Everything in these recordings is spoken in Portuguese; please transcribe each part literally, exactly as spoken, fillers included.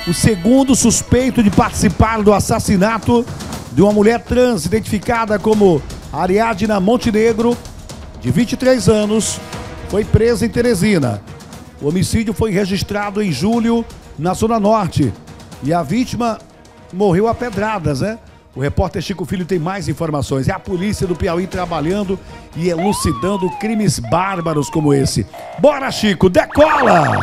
o segundo suspeito de participar do assassinato de uma mulher trans identificada como Ariadna Montenegro, de vinte e três anos, foi presa em Teresina. O homicídio foi registrado em julho na Zona Norte e a vítima morreu a pedradas, né? O repórter Chico Filho tem mais informações. É a polícia do Piauí trabalhando e elucidando crimes bárbaros como esse. Bora, Chico, decola!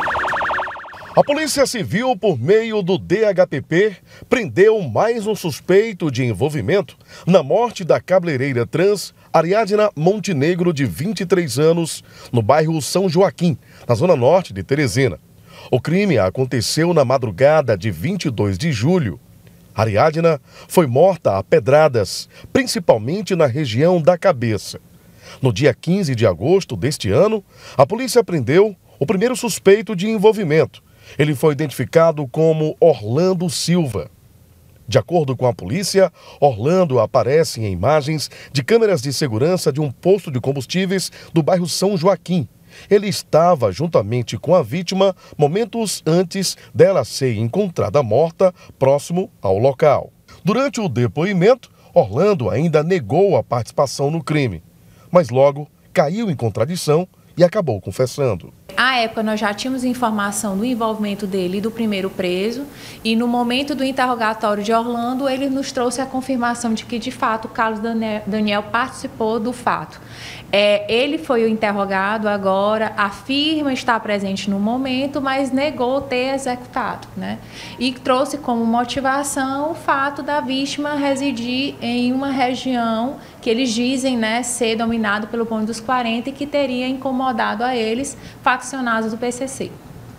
A Polícia Civil, por meio do D H P P, prendeu mais um suspeito de envolvimento na morte da cabeleireira trans Ariadna Montenegro, de vinte e três anos, no bairro São Joaquim, na zona norte de Teresina. O crime aconteceu na madrugada de vinte e dois de julho. Ariadna foi morta a pedradas, principalmente na região da cabeça. No dia quinze de agosto deste ano, a polícia prendeu o primeiro suspeito de envolvimento. Ele foi identificado como Orlando Silva. De acordo com a polícia, Orlando aparece em imagens de câmeras de segurança de um posto de combustíveis do bairro São Joaquim. Ele estava juntamente com a vítima momentos antes dela ser encontrada morta próximo ao local. Durante o depoimento, Orlando ainda negou a participação no crime, mas logo caiu em contradição e acabou confessando. À época, nós já tínhamos informação do envolvimento dele e do primeiro preso, e no momento do interrogatório de Orlando, ele nos trouxe a confirmação de que, de fato, o Carlos Daniel participou do fato. É, ele foi o interrogado agora, afirma estar presente no momento, mas negou ter executado, né? E trouxe como motivação o fato da vítima residir em uma região que eles dizem, né, ser dominado pelo bonde dos quarenta e que teria incomodado a eles, faccionados do P C C.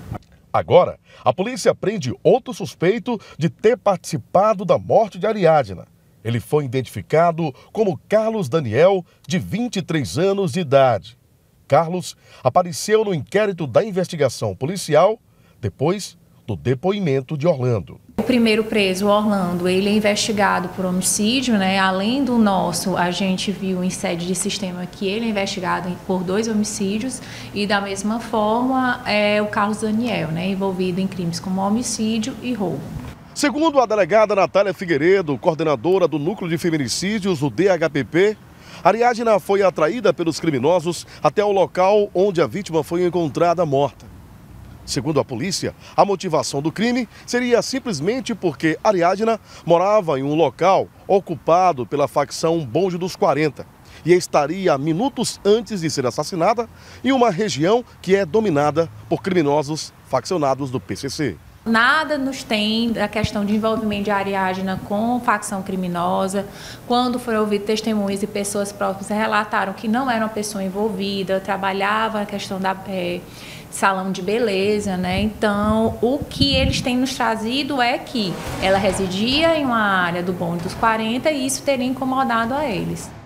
Agora, a polícia prende outro suspeito de ter participado da morte de Ariadna. Ele foi identificado como Carlos Daniel, de vinte e três anos de idade. Carlos apareceu no inquérito da investigação policial depois do depoimento de Orlando. O primeiro preso, Orlando, ele é investigado por homicídio, né? Além do nosso, a gente viu em sede de sistema que ele é investigado por dois homicídios e, da mesma forma, é o Carlos Daniel, né? Envolvido em crimes como homicídio e roubo. Segundo a delegada Natália Figueiredo, coordenadora do Núcleo de Feminicídios do D H P P, Ariadna foi atraída pelos criminosos até o local onde a vítima foi encontrada morta. Segundo a polícia, a motivação do crime seria simplesmente porque Ariadna morava em um local ocupado pela facção Bonde dos quarenta e estaria minutos antes de ser assassinada em uma região que é dominada por criminosos faccionados do P C C. Nada nos tem da questão de envolvimento de Ariadna com facção criminosa. Quando foram ouvidos testemunhas e pessoas próximas relataram que não era uma pessoa envolvida, trabalhava a questão da é, salão de beleza, né? Então, o que eles têm nos trazido é que ela residia em uma área do bonde dos quarenta e isso teria incomodado a eles.